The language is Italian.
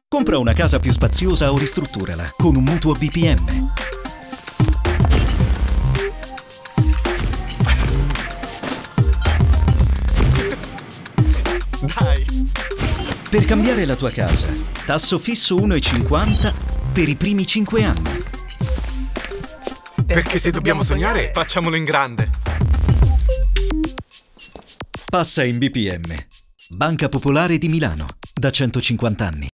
Compra una casa più spaziosa o ristrutturala con un mutuo BPM. Dai! Per cambiare la tua casa, tasso fisso 1,50 per i primi 5 anni. Perché se dobbiamo sognare, facciamolo in grande. Passa in BPM. Banca Popolare di Milano, da 150 anni.